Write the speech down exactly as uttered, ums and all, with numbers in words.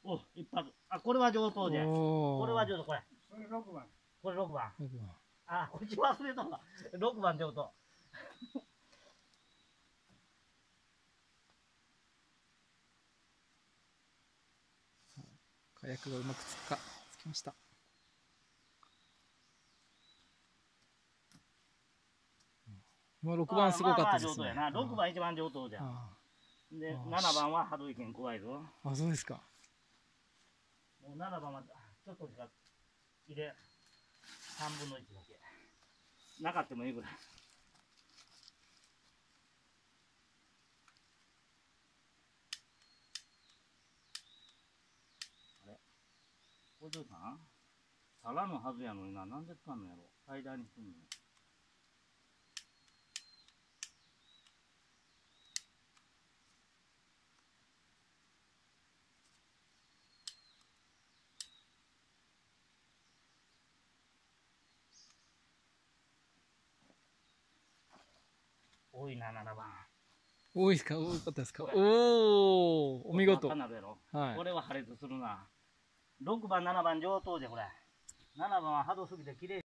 お、一発。あ、これは上等じゃ。これは上等、これ。 それろくばん。 これろくばん。 ろくばん。 あ、こっち忘れたわ。ろくばん上等。 火薬がうまくつくか。つきました。まあろくばんすごかったですね。 まあまあ上等やな。ろくばん一番上等じゃん。で、ななばんは波動拳怖いぞ。 あ、そうですか。 もうななばんはちょっとしか入れ、さんぶんのいちだけ。なかってもいいぐらい。あれお嬢さんたらのはずやのにな。なんで使うのやろ最大にすんの。多いな、ななばん。 多いですか？多かったですか？おお、お見事。 はい。これは破裂するな。ろくばん、ななばん上等で、これ。ななばんは波動すぎて綺麗。